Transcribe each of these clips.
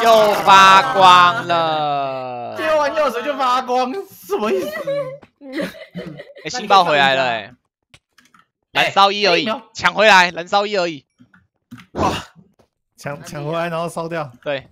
又发光了。 接完钥匙就发光，什么意思？ 哎，新爆回来了哎，燃烧1而已，抢回来，燃烧1而已。 哇， 抢回来然后烧掉。 对，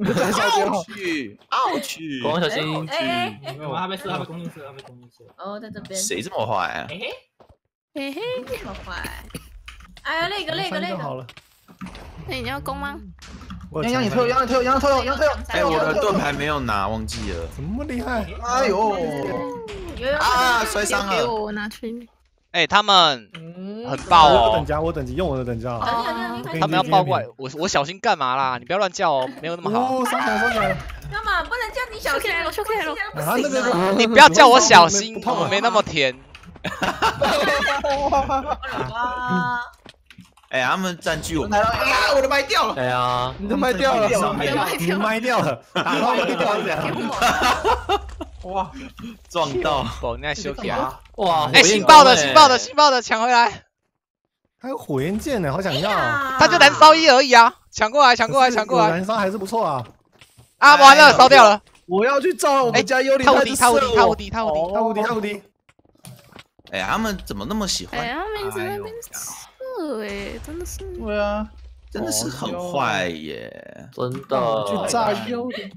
奥去， 光小心。 没有，他被射，他被攻进射，他被攻进射。 哦，在这边。 谁这么坏啊？ 嘿嘿， 这么坏？哎呀，那个。 好了。 那你要攻吗？ 杨你退，杨你退。 哎，我的盾牌没有拿，忘记了。 怎么厉害？ 哎呦！ 啊，摔伤了。 给我拿去。 哎，他们很爆哦。 我等级用我的等级啊。 他们要爆过来，我小心干嘛啦？你不要乱叫哦，没有那么好。 收起来。 干嘛不能叫你小心？ 我开了。 你不要叫我小心，我没那么甜。 哎，他们占据我。 哎呀，我的麦掉了。 哎呀， 你的麦掉了， 你麦掉了，打到麦掉了。 哇，撞到， 你在修起啊！ 哇， 哎，新爆的，抢回来！ 还有火焰剑呢，好想要。 他就燃烧1而已啊！抢过来！ 燃烧还是不错啊。 啊，完了，烧掉了。 我要去照我们家幽灵， 他无敌！ 哎，他们怎么那么喜欢？ 哎，他们一直在那边射，哎，真的是。 对啊， 真的是很坏耶， 真的。 去炸幽灵。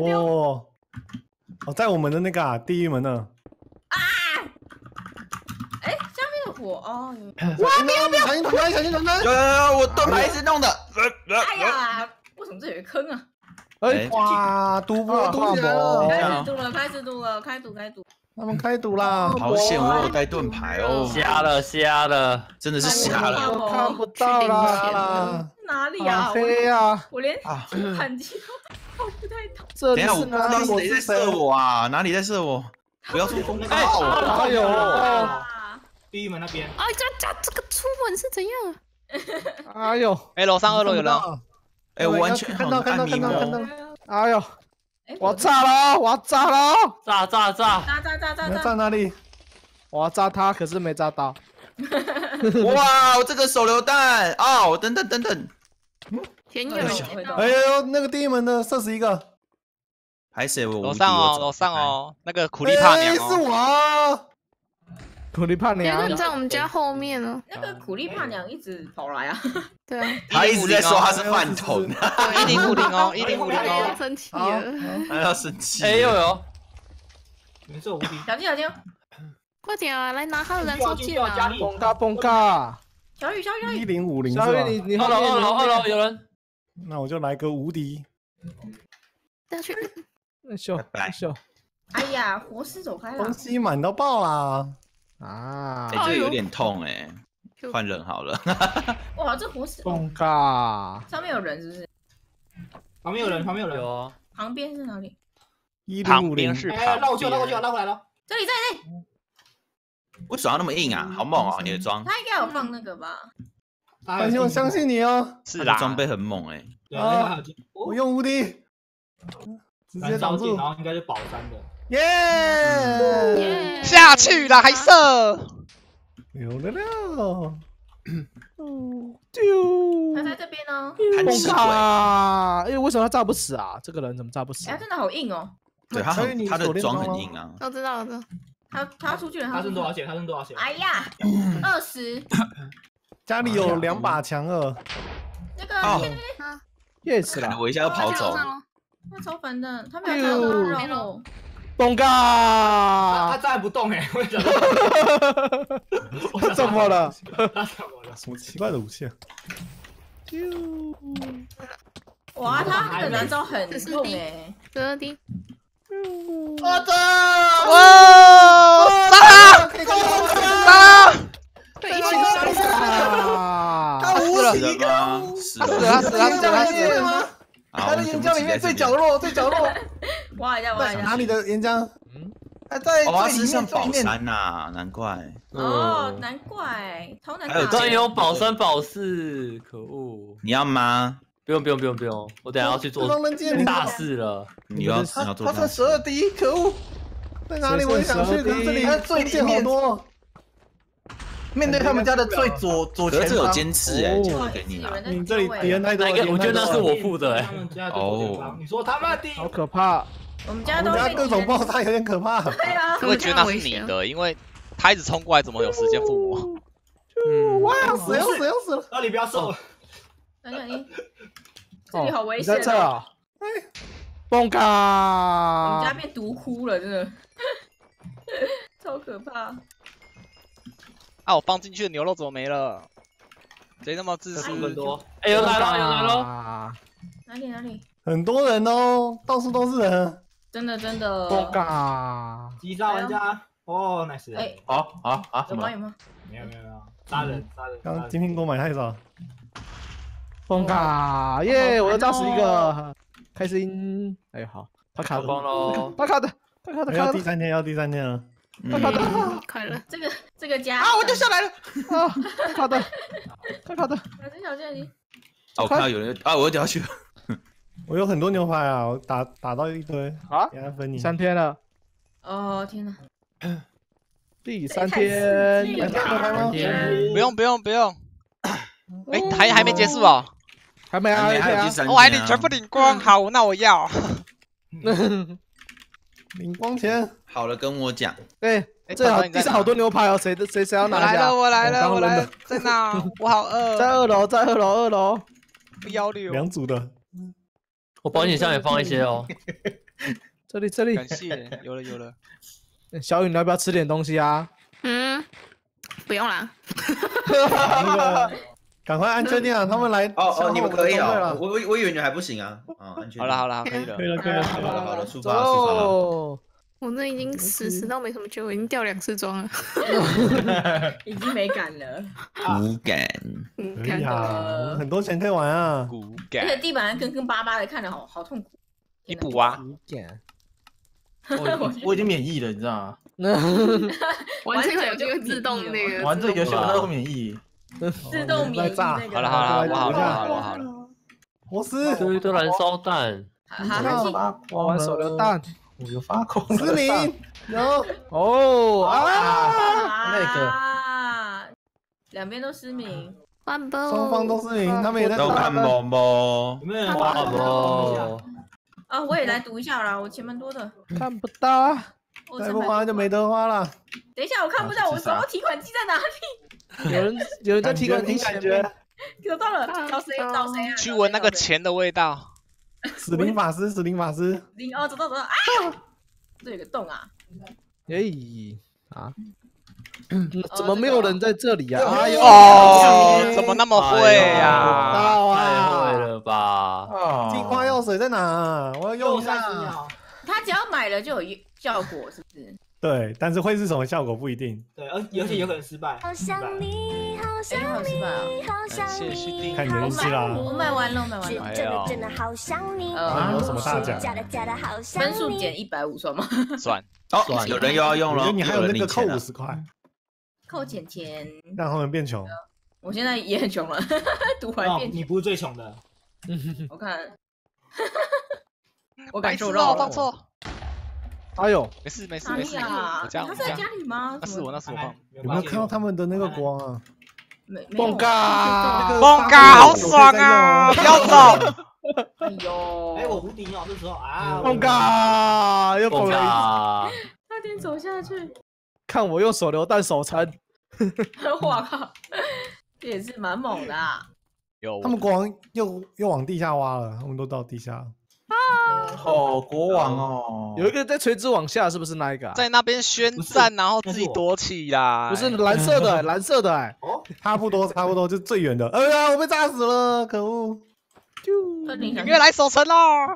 在我们的那个地狱门呢。 啊！哎，下面的火哦。 哇！小心团团！ 有，我盾牌是弄的。 哎呀，为什么这有个坑啊？ 哎， 哇，赌博起来了！ 开始赌了，开赌。 他们开赌啦！ 好险，我有带盾牌哦。 瞎了， 真的是瞎了。 看不到啦！ 哪里啊？ 黑啊！ 我连反击都不太懂。 这里等一下，我不知道谁在射我啊？哪里在射我？不要出风暴！ 哎呦！ 地狱门那边。 哎，这个出门是怎样？ 哎呦！ 哎，楼上2楼有人。 哎，我完全看到。哎呦！我要炸了！ 炸！ 你要炸哪里？ 我要炸他，可是没炸到。 哇，我这个手榴弹哦！等， 田野。 哎呦，那个地狱门的射死一个。 还是我楼上哦，那个苦力怕娘是我。 苦力怕娘。 你在我们家后面呢。 那个苦力怕娘一直跑来啊。 对啊。 他一直在说他是饭桶。 1050哦，1050哦。 生气了。 他要生气。 哎呦呦！ 你是无敌。 小心！ 快点啊，来拿他的燃烧剑啊！ 蹦嘎！ 小雨 1050。 小雨你 2楼有人。 那我就来个无敌。 下去。 秀。 哎呀，活尸走开了。 东西满到爆啦！ 啊， 哎，这有点痛哎，换人好了。 哇，这活尸。 蹦嘎！ 上面有人是不是？ 旁边有人。 有啊。 旁边是哪里？ 旁边是。 哎，绕过去，拉回来了。 这里。 为什么要那么硬啊？好猛哦，你的装。 他应该有放那个吧？ 我相信你哦。 是啦， 装备很猛哎。 我用无敌，直接挡住， 然后应该是保3的。 耶！ 下去了还射。 有了。 他在这边呢。 贪吃鬼。 哎，为什么他炸不死啊？这个人怎么炸不死？ 哎，真的好硬哦。 对他的装很硬啊。 我知道了。 他出去了。 他剩多少血？ 哎呀，20。 家里有2把强二。 那个。 yes 了。 我一下就跑走。 他超烦的，他没有肉。 蹦嘎！ 他站不动哎，为什么？ 他怎么了？ 什么奇怪的武器啊？ 哇，他那个燃烧很痛哎。 这里。 我的！ 哇！杀他！ 被一群杀死了！ 他无敌吗？死了！ 他的岩浆里面最角落。 挖一下。 哪里的岩浆？ 还在最里面。宝3呐，难怪。 哦，难怪，超难打。 还有这有保3保4，可恶！ 你要吗？ 不用，我等下要去做大事了。 你要做大事。 他才12滴，可恶！在哪里？我也想去，可是这里最里面多。 面对他们家的最左前方， 可是这有坚持哎，坚持给你啊。 你这里敌人太多， 我觉得那是我付的哎。 哦， 你说他妈的， 好可怕！ 我们家都各种爆炸有点可怕。 对啊， 我会觉得那是你的，因为他一直冲过来，怎么有时间附魔？ 哇，要死了！ 那你不要射。 等等你，这里好危你险在这啊！蹦我们家嘎！ 变毒窟了，真的，超可怕。 啊，我放进去的牛肉怎么没了？谁那么自私？ 很多。哎，有来了，有来了！ 哪里？ 很多人哦，到处都是人。 真的。 蹦嘎！ 击杀玩家，哦，nice。 哎， 啊！ 有吗？ 没有，杀人。 刚金苹果买太少。 蹦嘎！耶！我又炸死一个，开心！哎好，他卡光喽！ 他卡的， 要第三天了。 他卡的， 快了。 这个家啊！我掉下来了啊！他卡的。 这小剑你。 我看到有人啊，我又掉下去了。 我有很多牛排啊，我打到一堆啊！ 给他分你。 3天了， 哦天哪！ 第3天， 不用。哎，还没结束哦。 还没啊？ 还有第三天啊。 我还领全部领光，好，那我要。 领光前好了，跟我讲。 哎，这好地上好多牛排哦，谁要拿下？ 我来了，在哪？我好饿。 在2楼。 不要留。 2组的。 我保险箱也放一些哦。 这里。 感谢，有了。 小雨，你要不要吃点东西啊？ 不用啦。 那个，赶快安全点啊！他们来。 哦，你们可以啊。我以为你还不行啊。安全。 好了，可以了。 好了，出发。 我那已经死到没什么救，我已经掉2次装了。 已经没感了。 无感。 可以啊，很多钱可以玩啊。 无感。而且地板坑巴巴的，看着好痛苦。 你补啊。 我已经免疫了，你知道吗？ 玩这个游戏会自动那个。 玩这个游戏我都免疫。 自动免疫。 好了，我好了。 我死。有一堆燃烧弹。 我玩手榴弹。 我有发狂失明，然后那个两边都失明， 双方都失明，他们也在都看宝宝， 有没有人玩宝宝？ 啊，我也来读一下啦，我前面多的看不到， 再不花就没得花了。 等一下，我看不到我手上提款机在哪里？ 有人在提款机感觉， 找到了，找谁啊？ 去闻那个钱的味道。 死灵法师， 哦，找到啊！这有个洞啊！ 怎么没有人在这里呀？ 怎么那么会呀？ 太会了吧！ 净化药水在哪？我要用一下。 他只要买了就有效果，是不是？ 对，但是会是什么效果不一定。 对，而且有可能失败。 好想你，好想你，好想你。 看你的运气啦。 我买完了。 真的好想你。 有什么大奖？ 分数减150算吗？ 算。 哦，有人又要用了。 你还有那个扣50块。 扣钱， 让他们变穷。 我现在也很穷了，赌完变穷。 你不是最穷的。 我看，我感受到放错。 哎呦， 没事。 他是在家里吗？ 那是我放。 有没有看到他们的那个光啊？ 蹦嘎， 好爽啊！不要走。 哎呦， 我无敌哦，这时候啊， 蹦嘎，又蹦了一次，差点走下去。 看我用手榴弹守城， 我靠，这也是蛮猛的啊！ 他们国王又往地下挖了，他们都到地下。 国王哦， 有一个在垂直往下，是不是那一个？ 在那边宣战，然后自己躲起来。 不是蓝色的， 差不多，就最远的。哎呀，我被炸死了，可恶！ 你越来守城了，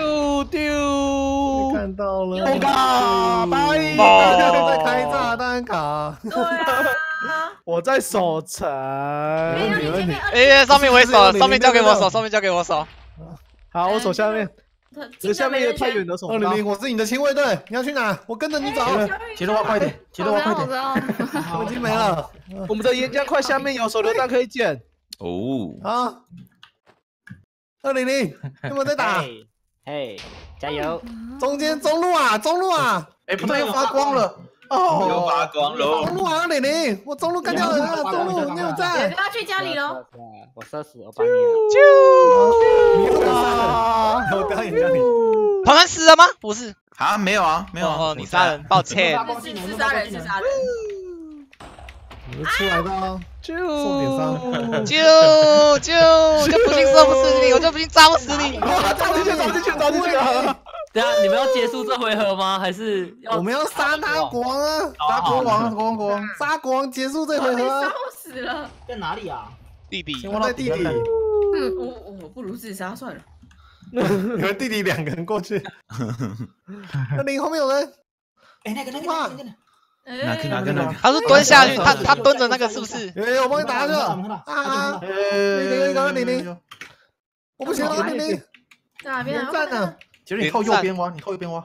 丢， 看到了， 蹦嘎， 在开炸弹卡。 对啊， 我在守城。 哎，上面我守，上面交给我守。 好，我守下面。这下面也太远了，守不到。 200，我是你的亲卫队，你要去哪？我跟着你走。 节奏快点， 我已经没了。 我们的岩浆块下面有手榴弹可以捡。 啊！200，有没有在打？ 嘿，加油！ 中路啊！哎，不对，又发光了。 又发光喽！ 中路好像玲玲，我中路干掉人了，中路你有有在？ 个要去家里喽。 我射死，我帮你了。 你又杀人，我表演家里。 团团死了吗？不是， 啊，没有啊，没有啊， 哦，你杀人，抱歉。 是杀人，是杀人。 我出来的， 就送点伤。 就不信射不死你，我就不信炸不死你。 找进去了。 等下你们要结束这回合吗？还是要我们要杀他国王啊！杀国王，杀国王结束这回合啊！ 烧死了。 在哪里啊？ 弟弟， 我在弟弟， 我不如自杀算了。 你们弟弟2个人过去。那你后面有人？ 哎，那个， 哪个？ 他是蹲下去，他蹲着那个是不是？ 我帮你打下去了。啊！玲，我不行了，玲。 在哪边？ 站呢？ 其实你靠右边挖，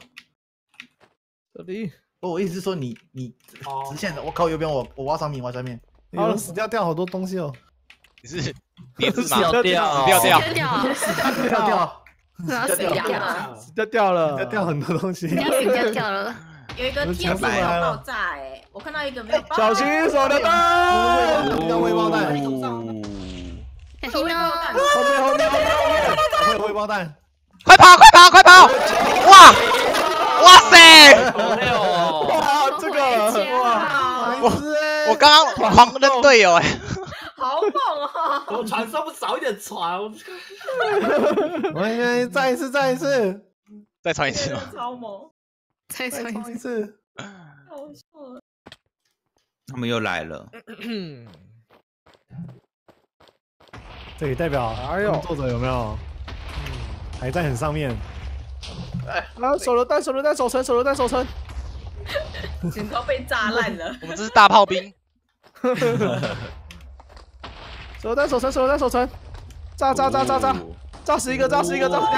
这里。 我意思是说你直线的，我靠右边，我挖上面，挖下面。好了，死掉好多东西哦。 你是叠字吗？ 掉， 掉， 掉了， 掉很多东西。 掉了。 有一个天使没有爆炸哎，我看到一个没有爆炸。 小心手榴弹！ 要未爆弹。 小心哦！ 会未爆弹。 快跑！哇塞！ 哇，这个哇， 我刚刚狂扔队友哎， 好猛啊！ 我船上不少一点船， 我应该再一次， 再传一次吗？ 超猛！ 再说一次， 好笑了。 他们又来了。 这里代表作者有没有？还在很上面。 手榴弹守城。 整个被炸烂了。 我们这是大炮兵。 手榴弹守城，炸死一个，炸2个。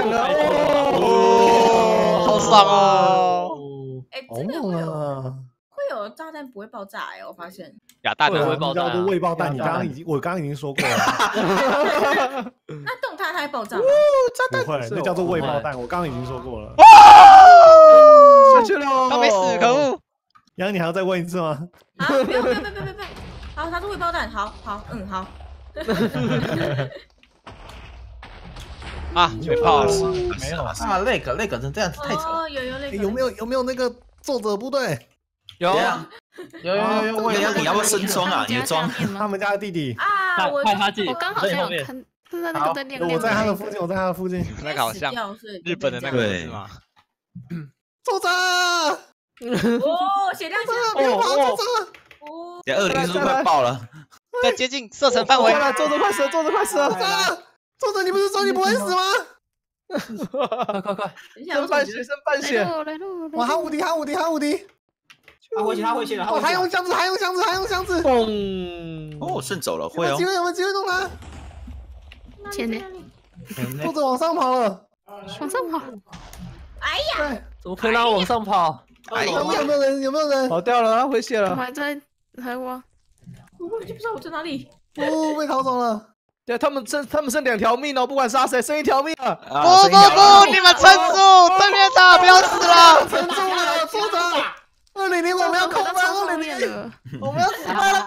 好爽哦！ 哎， 好真的猛啊！ 会有炸弹不会爆炸哎，我发现。 亚弹的会爆炸， 叫做未爆弹。我刚刚已经说过了。 那动态它会爆炸吗？ 不会，那叫做未爆弹。我刚刚已经说过了。 下去了， 他没死，可恶！ 杨，你还要再问一次吗？ 啊，不用。好，它是未爆弹，好，好。 啊，没炮了， 没有啊， 那个真这样子太扯。 哦，有那个。 有没有那个作者部队？ 有。 你要不要升装啊？你的装？ 他们家的弟弟啊，我刚好在有看，是在那个在亮。 我在他的附近， 那个好像日本的那个是吗？ 作者。 哦，血量不要跑，作者。 202是不是快爆了？ 在接近射程范围。 作者快死了！ 作者，你不是说你不会死吗？ 快！ 剩半血！ 哇，他无敌！他会血了！还用箱子！ 哦，顺走了，会哦。 有没有机会弄他？ 前面， 作者往上跑了， 哎呀， 怎么可以让我往上跑？ 有没有人？ 跑掉了，他回血了。 我还在挖。 我就不知道我在哪里。 被逃走了。 对，他们剩2条命哦，不管杀谁，剩1条命了。 不，你们撑住，对面的不要死了。 撑住了，作者。200，我们要扣分200，我们要死了！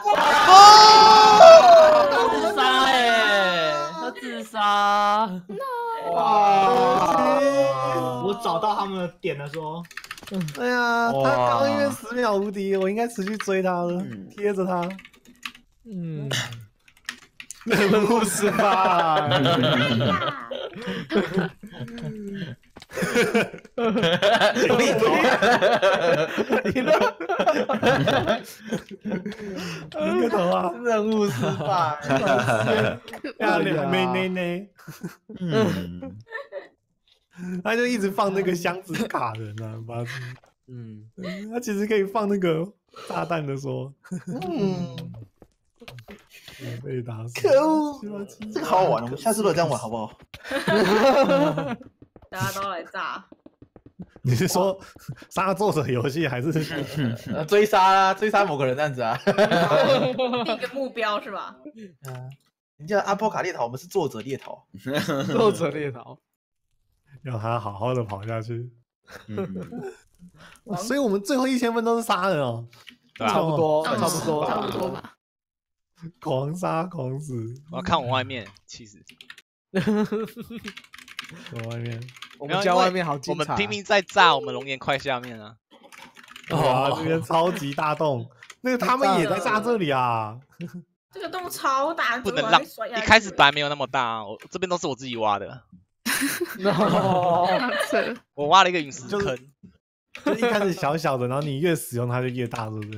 自杀他自杀！ 哇！ 我找到他们的点了，说， 哎呀，他刚因为10秒无敌，我应该持续追他了，贴着他。 任务失败。 一个头啊！ 任务失败。 没。他就一直放那个箱子卡人啊，把他其实可以放那个炸弹的说。被打死！可恶，这个好好玩，我们下次都这样玩好不好？ 大家都来炸。 你是说杀作者游戏还是追杀某个人这样子啊？ 一个目标是吧？ 人家阿波卡猎逃，我们是作者猎逃。 作者猎逃， 要他好好的跑下去。 所以我们最后1000分都是杀人哦， 对吧？ 差不多， 嗯差不多， 差不多吧。 狂杀狂死， 我要看我外面，气死！ 我外面， 我们家外面好精彩。 我们拼命在炸我们龙岩块下面啊！ 哇，这边超级大洞，那个他们也在炸这里啊。 这个洞超大， 不能让一开始本来没有那么大啊，我这边都是我自己挖的。我挖了一个陨石坑， 就一开始小小的，然后你越使用它就越大，是不是？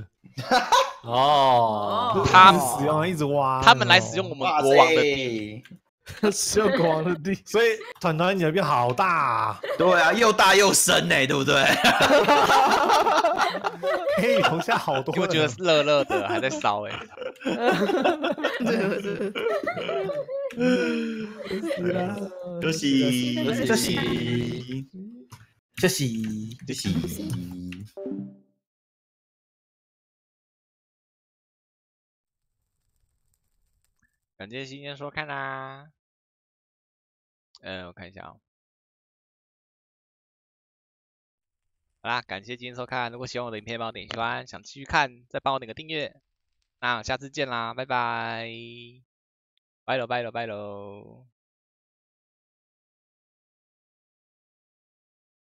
哦， 他们使用一直挖， 他们来使用我们国王的地， 使用国王的地， 所以团团你的变好大， 对啊，又大又深哎，对不对？ 可以留下好多。 因为我觉得是热热的，还在烧哎。 休息， 休息，休息， 休息。 感谢新鲜收看啦。我看一下哦。好啦，感谢今天收看。如果喜欢我的影片，帮我点喜欢；想继续看，再帮我点个订阅。那下次见啦，拜拜。拜喽拜喽拜喽。